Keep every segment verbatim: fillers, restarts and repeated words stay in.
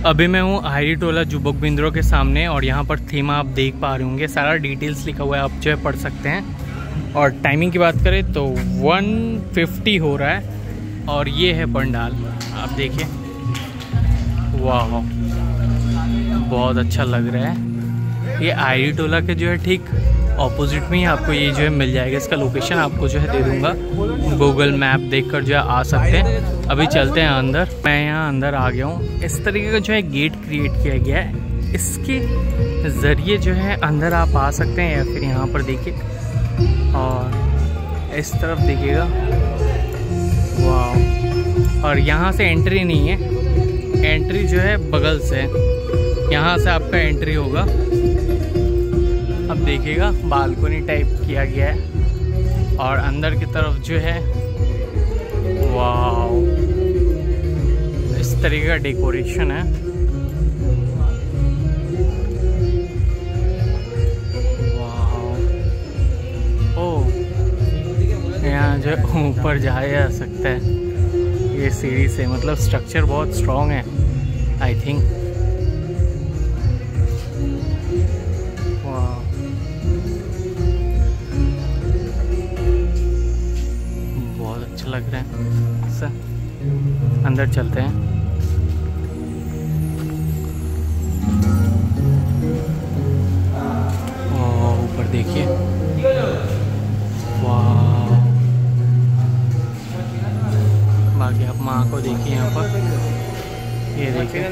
अभी मैं हूँ आहिरी टोला जुबक बिंद्रो के सामने और यहाँ पर थीम आप देख पा रहे होंगे, सारा डिटेल्स लिखा हुआ है, आप जो है पढ़ सकते हैं। और टाइमिंग की बात करें तो वन फिफ्टी हो रहा है और ये है पंडाल, आप देखिए। वाह, बहुत अच्छा लग रहा है। ये आहिरी टोला के जो है ठीक ऑपोजिट में ही आपको ये जो है मिल जाएगा। इसका लोकेशन आपको जो है दे दूंगा, गूगल मैप देखकर जो है आ सकते हैं। अभी चलते हैं अंदर। मैं यहाँ अंदर आ गया हूँ। इस तरीके का जो है गेट क्रिएट किया गया है, इसके ज़रिए जो है अंदर आप आ सकते हैं। या फिर यहाँ पर देखिए और इस तरफ देखिएगा। वाह, और यहाँ से एंट्री नहीं है, एंट्री जो है बगल से, यहाँ से आपका एंट्री होगा। अब देखिएगा बालकनी टाइप किया गया है और अंदर की तरफ जो है वाह, इस तरीके का डेकोरेशन है। वाह, ओ, यहाँ जो ऊपर जाया जा सकता है ये सीढ़ी से, मतलब स्ट्रक्चर बहुत स्ट्रॉन्ग है आई थिंक। लग रहा है सर, अंदर चलते हैं। और ऊपर देखिए, वाह, बाकी आप माँ को देखिए यहाँ पर, ये देखिए।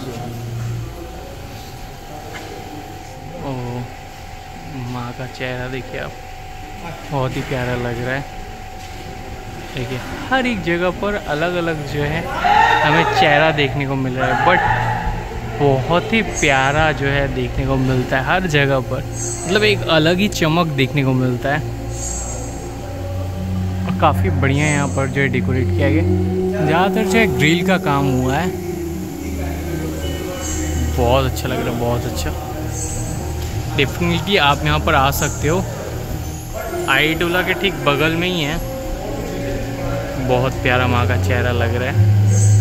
ओ, माँ का चेहरा देखिए आप, बहुत ही प्यारा लग रहा है। देखिए हर एक जगह पर अलग अलग जो है हमें चेहरा देखने को मिल रहा है, बट बहुत ही प्यारा जो है देखने को मिलता है हर जगह पर, मतलब एक अलग ही चमक देखने को मिलता है। और काफ़ी बढ़िया यहाँ पर जो है डेकोरेट किया गया। ज़्यादातर जो है ग्रिल का काम हुआ है, बहुत अच्छा लग रहा है, बहुत अच्छा। डेफिनेटली आप यहाँ पर आ सकते हो, आहिरी टोला के ठीक बगल में ही है। बहुत प्यारा माँ का चेहरा लग रहा है।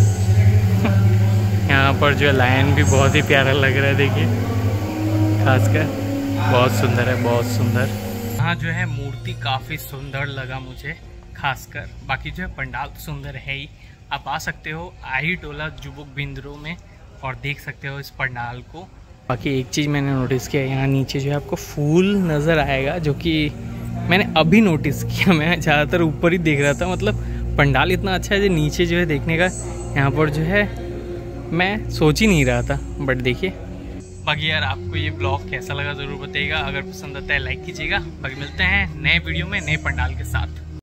यहाँ पर जो है लायन भी बहुत ही प्यारा लग रहा है, देखिए, खासकर बहुत सुंदर है, बहुत सुंदर। यहाँ जो है मूर्ति काफ़ी सुंदर लगा मुझे खासकर, बाकी जो है पंडाल तो सुंदर है ही। आप आ सकते हो आहिरी टोला जुबक बिंद्रो में और देख सकते हो इस पंडाल को। बाकी एक चीज़ मैंने नोटिस किया, यहाँ नीचे जो है आपको फूल नज़र आएगा, जो कि मैंने अभी नोटिस किया। मैं ज़्यादातर ऊपर ही देख रहा था, मतलब पंडाल इतना अच्छा है जो नीचे जो है देखने का यहाँ पर जो है मैं सोच ही नहीं रहा था। बट देखिए, बाकी यार आपको ये ब्लॉग कैसा लगा ज़रूर बताइएगा। अगर पसंद आता है लाइक कीजिएगा। बाकी मिलते हैं नए वीडियो में नए पंडाल के साथ।